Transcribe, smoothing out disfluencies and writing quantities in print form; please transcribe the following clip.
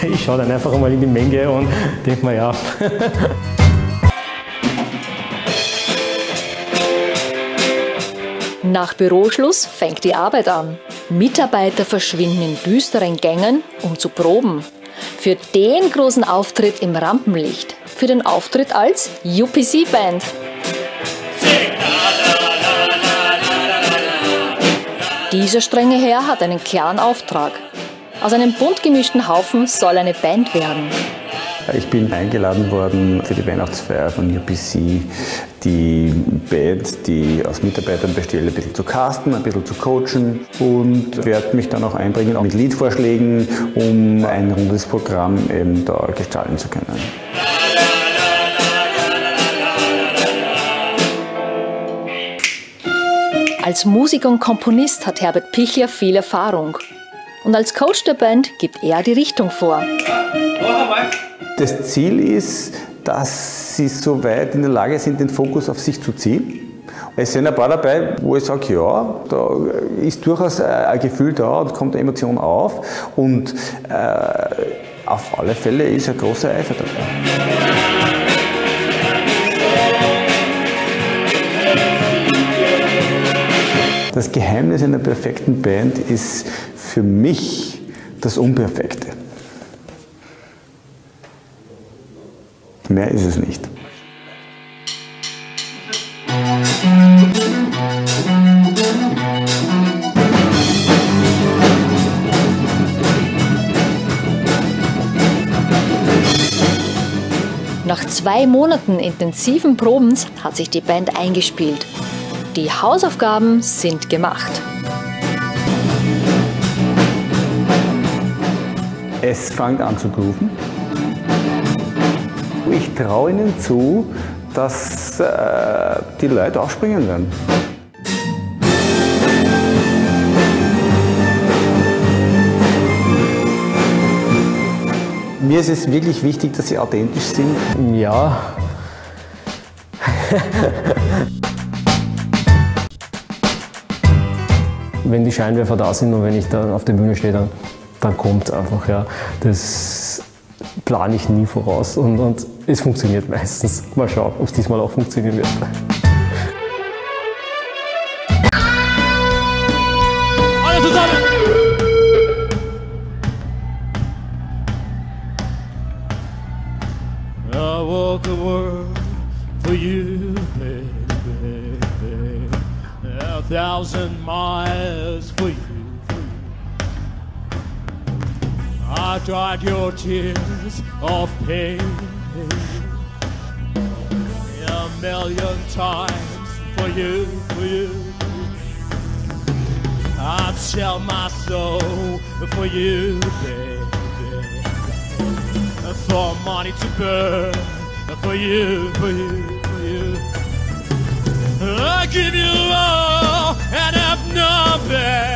Ich schaue dann einfach einmal in die Menge und denke mir, ja. Nach Büroschluss fängt die Arbeit an. Mitarbeiter verschwinden in düsteren Gängen, um zu proben. Für den großen Auftritt im Rampenlicht. Für den Auftritt als UPC-Band. Dieser strenge Herr hat einen klaren Auftrag. Aus einem bunt gemischten Haufen soll eine Band werden. Ich bin eingeladen worden für die Weihnachtsfeier von UPC, die Band, die aus Mitarbeitern besteht, ein bisschen zu casten, ein bisschen zu coachen und werde mich dann auch einbringen mit Liedvorschlägen, um ein rundes Programm eben da gestalten zu können. Als Musiker und Komponist hat Herbert Pichler viel Erfahrung. Und als Coach der Band gibt er die Richtung vor. Das Ziel ist, dass sie so weit in der Lage sind, den Fokus auf sich zu ziehen. Es sind ein paar dabei, wo ich sage, ja, da ist durchaus ein Gefühl da und kommt eine Emotion auf. Und auf alle Fälle ist ein großer Eifer dabei. Das Geheimnis einer perfekten Band ist für mich das Unperfekte. Mehr ist es nicht. Nach 2 Monaten intensiven Probens hat sich die Band eingespielt. Die Hausaufgaben sind gemacht. Es fängt an zu grooven. Ich traue ihnen zu, dass die Leute aufspringen werden. Mir ist es wirklich wichtig, dass sie authentisch sind. Ja. Wenn die Scheinwerfer da sind und wenn ich da auf der Bühne stehe, dann kommt es einfach. Ja. Das plane ich nie voraus und es funktioniert meistens. Mal schauen, ob es diesmal auch funktionieren wird. Alle zusammen! I walk the world for you, baby. 1,000 miles for you. I dried your tears of pain 1,000,000 times for you, for you. I'd sell my soul for you, baby. For money to burn, for you, for you, for you. I give you all and have nothing.